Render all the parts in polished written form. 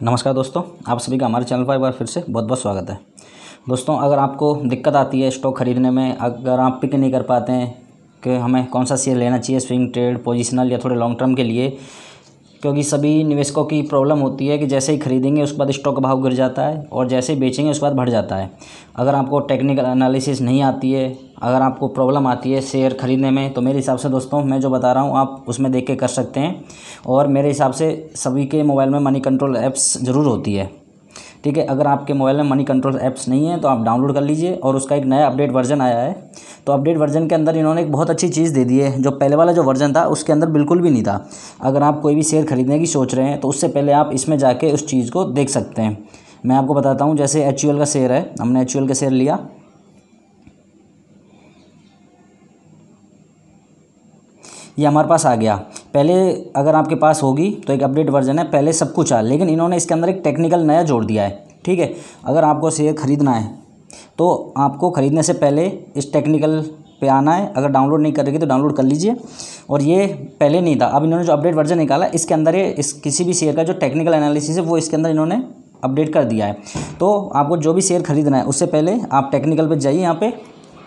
नमस्कार दोस्तों, आप सभी का हमारे चैनल पर एक बार फिर से बहुत बहुत स्वागत है। दोस्तों, अगर आपको दिक्कत आती है स्टॉक खरीदने में, अगर आप पिक नहीं कर पाते हैं कि हमें कौन सा शेयर लेना चाहिए, स्विंग ट्रेड, पोजिशनल या थोड़े लॉन्ग टर्म के लिए, क्योंकि सभी निवेशकों की प्रॉब्लम होती है कि जैसे ही खरीदेंगे उसके बाद स्टॉक का भाव गिर जाता है और जैसे ही बेचेंगे उसके बाद बढ़ जाता है। अगर आपको टेक्निकल एनालिसिस नहीं आती है, अगर आपको प्रॉब्लम आती है शेयर खरीदने में, तो मेरे हिसाब से दोस्तों मैं जो बता रहा हूँ आप उसमें देख के कर सकते हैं। और मेरे हिसाब से सभी के मोबाइल में मनी कंट्रोल ऐप्स ज़रूर होती है। ठीक है, अगर आपके मोबाइल में मनी कंट्रोल ऐप्स नहीं है तो आप डाउनलोड कर लीजिए। और उसका एक नया अपडेट वर्जन आया है, तो अपडेट वर्जन के अंदर इन्होंने एक बहुत अच्छी चीज़ दे दी है जो पहले वाला जो वर्जन था उसके अंदर बिल्कुल भी नहीं था। अगर आप कोई भी शेयर खरीदने की सोच रहे हैं तो उससे पहले आप इसमें जाके उस चीज़ को देख सकते हैं। मैं आपको बताता हूँ, जैसे HUL का शेयर है, हमने HUL का शेयर लिया। ये हमारे पास आ गया। पहले अगर आपके पास होगी तो एक अपडेट वर्जन है, पहले सब कुछ है, लेकिन इन्होंने इसके अंदर एक टेक्निकल नया जोड़ दिया है। ठीक है, अगर आपको शेयर खरीदना है तो आपको ख़रीदने से पहले इस टेक्निकल पे आना है। अगर डाउनलोड नहीं करेंगे तो डाउनलोड कर लीजिए। और ये पहले नहीं था, अब इन्होंने जो अपडेट वर्जन निकाला इसके अंदर ये इस किसी भी शेयर का जो टेक्निकल एनालिसिस है वो इसके अंदर इन्होंने अपडेट कर दिया है। तो आपको जो भी शेयर खरीदना है उससे पहले आप टेक्निकल पर जाइए। यहाँ पे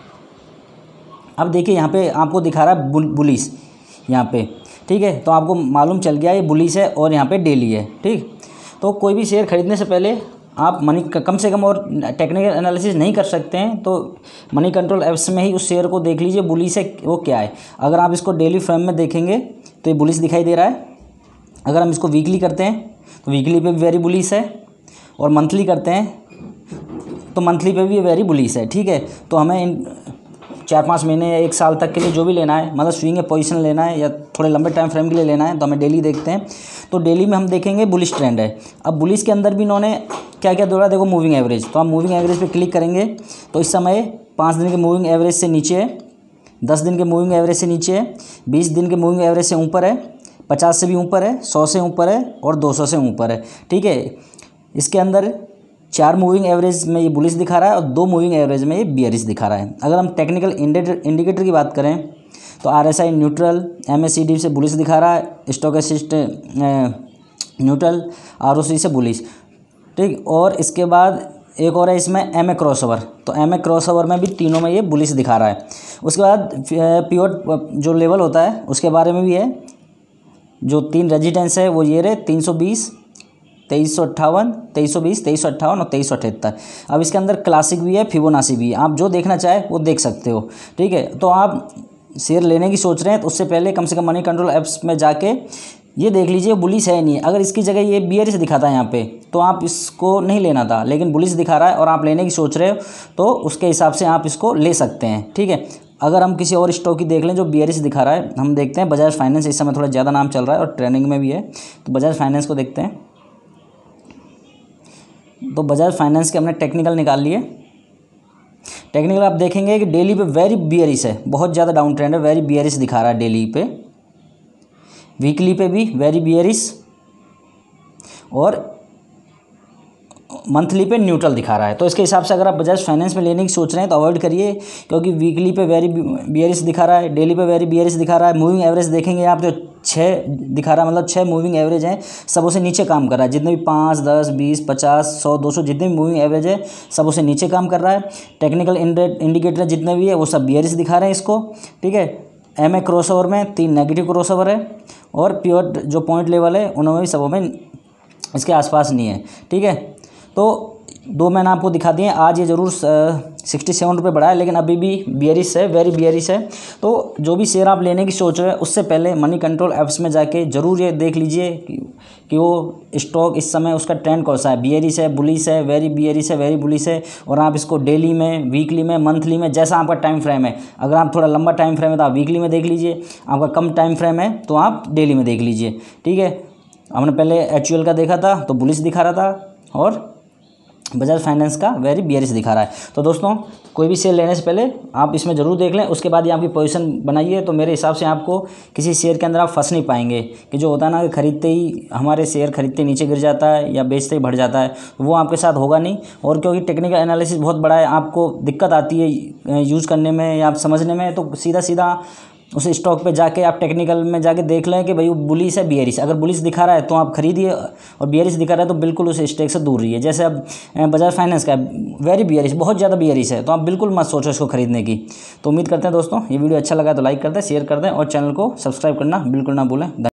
अब देखिए, यहाँ पे आपको दिखा रहा है बुलिश यहाँ पे। ठीक है, तो आपको मालूम चल गया ये बुलिश है और यहाँ पे डेली है। ठीक, तो कोई भी शेयर खरीदने से पहले आप मनी कम से कम और टेक्निकल एनालिसिस नहीं कर सकते हैं तो मनी कंट्रोल ऐप्स में ही उस शेयर को देख लीजिए बुलिश है वो क्या है। अगर आप इसको डेली फ्रेम में देखेंगे तो ये बुलिश दिखाई दे रहा है। अगर हम इसको वीकली करते हैं तो वीकली पे भी वेरी बुलिश है, और मंथली करते हैं तो मंथली पे भी वेरी बुलिश है। ठीक है, तो हमें इन 4-5 महीने या 1 साल तक के लिए जो भी लेना है, मतलब स्विंग या पोजीशन लेना है या थोड़े लंबे टाइम फ्रेम के लिए लेना है, तो हमें डेली देखते हैं। तो डेली में हम देखेंगे बुलिश ट्रेंड है। अब बुलिश के अंदर भी इन्होंने क्या क्या जोड़ा, देखो मूविंग एवरेज। तो हम मूविंग एवरेज पे क्लिक करेंगे तो इस समय 5 दिन के मूविंग एवरेज से नीचे है, 10 दिन के मूविंग एवरेज से नीचे है, 20 दिन के मूविंग एवरेज से ऊपर है, 50 से भी ऊपर है, 100 से ऊपर है और 200 से ऊपर है। ठीक है, इसके अंदर 4 मूविंग एवरेज में ये बुलिश दिखा रहा है और 2 मूविंग एवरेज में ये बियरिश दिखा रहा है। अगर हम टेक्निकल इंडिकेटर की बात करें तो RSI न्यूट्रल, MACD से बुलिश दिखा रहा है, स्टोकेस्टिक न्यूट्रल, ROC से बुलिश। ठीक, और इसके बाद एक और है इसमें MA क्रॉसओवर। तो MA क्रॉसओवर में भी तीनों में ये बुलिश दिखा रहा है। उसके बाद पिवट जो लेवल होता है उसके बारे में भी है। जो 3 रेजिडेंस है वो ये रहे 320, 2358, 2320, 2358 और 2378। अब इसके अंदर क्लासिक भी है, फिबोनाची भी है, आप जो देखना चाहे वो देख सकते हो। ठीक है, तो आप शेयर लेने की सोच रहे हैं तो उससे पहले कम से कम मनी कंट्रोल ऐप्स में जाके ये देख लीजिए बुलिश है नहीं। अगर इसकी जगह ये बियरिश दिखाता है यहाँ पे तो आप इसको नहीं लेना था, लेकिन बुलिश दिखा रहा है और आप लेने की सोच रहे हो तो उसके हिसाब से आप इसको ले सकते हैं। ठीक है, अगर हम किसी और स्टॉक की देख लें जो बियरिश दिखा रहा है, हम देखते हैं बजाज फाइनेंस इस समय थोड़ा ज़्यादा नाम चल रहा है और ट्रेंडिंग में भी है, तो बजाज फाइनेंस को देखते हैं। तो बजाज फाइनेंस के हमने टेक्निकल निकाल लिए। टेक्निकल आप देखेंगे कि डेली पे वेरी बियरिश है, बहुत ज़्यादा डाउन ट्रेंड है, वेरी बियरिश दिखा रहा है डेली पे। वीकली पे भी वेरी बियरिश और मंथली पे न्यूट्रल दिखा रहा है। तो इसके हिसाब से अगर आप बजाज फाइनेंस में लेने की सोच रहे हैं तो अवॉइड करिए, क्योंकि वीकली पे वेरी बियरिश दिखा रहा है, डेली पे वेरी बियरिश दिखा रहा है। मूविंग एवरेज देखेंगे आप तो 6 दिखा रहा है, मतलब 6 मूविंग एवरेज हैं, सब उसे नीचे काम कर रहा है। जितने भी 5, 10, 20, 50, 100, 200 जितने भी मूविंग एवरेज है सब उसे नीचे काम कर रहा है। टेक्निकल इंडिकेटर जितने भी है वो सब बियरिश दिखा रहे हैं इसको। ठीक है, MA क्रॉसओवर में 3 नेगेटिव क्रॉसओवर है और प्योर जो पॉइंट लेवल है उनमें भी सबों में इसके आसपास नहीं है। ठीक है, तो 2 मैंने आपको दिखा दिए। आज ये ज़रूर 67 रुपये बढ़ा है, लेकिन अभी भी बियरिश है, वेरी बियरिश है। तो जो भी शेयर आप लेने की सोच रहे हैं उससे पहले मनी कंट्रोल ऐप्स में जाके ज़रूर ये देख लीजिए कि वो स्टॉक इस समय उसका ट्रेंड कौन सा है, बियरिश है, बुलिश है, वेरी बियरिश है, वेरी बुलिश है। और आप इसको डेली में, वीकली में, मंथली में, जैसा आपका टाइम फ्रेम है। अगर आप थोड़ा लंबा टाइम फ्रेम है तो आप वीकली में देख लीजिए, आपका कम टाइम फ्रेम है तो आप डेली में देख लीजिए। ठीक है, हमने पहले HUL का देखा था तो बुलिश दिखा रहा था और बजाज फाइनेंस का वेरी बियरिश दिखा रहा है। तो दोस्तों, कोई भी शेयर लेने से पहले आप इसमें ज़रूर देख लें, उसके बाद ही आपकी पोजीशन बनाइए। तो मेरे हिसाब से आपको किसी शेयर के अंदर आप फंस नहीं पाएंगे कि जो होता है ना कि खरीदते ही हमारे शेयर खरीदते नीचे गिर जाता है या बेचते ही बढ़ जाता है, वो आपके साथ होगा नहीं। और क्योंकि टेक्निकल एनालिसिस बहुत बड़ा है, आपको दिक्कत आती है यूज़ करने में या आप समझने में, तो सीधा सीधा उस स्टॉक पे जाके आप टेक्निकल में जाके देख लें कि भाई वो बुलिश है बियरिश। अगर बुलिश दिखा रहा है तो आप खरीदिए, और बियरिश दिखा रहा है तो बिल्कुल उस स्टॉक से दूर रहिए। जैसे अब बजाज फाइनेंस का वेरी बियरिश, बहुत ज़्यादा बियरिश है, तो आप बिल्कुल मत सोचो इसको खरीदने की। तो उम्मीद करते हैं दोस्तों ये वीडियो अच्छा लगा तो लाइक कर दें, शेयर कर दें, और चैनल को सब्सक्राइब करना बिल्कुल ना भूलें।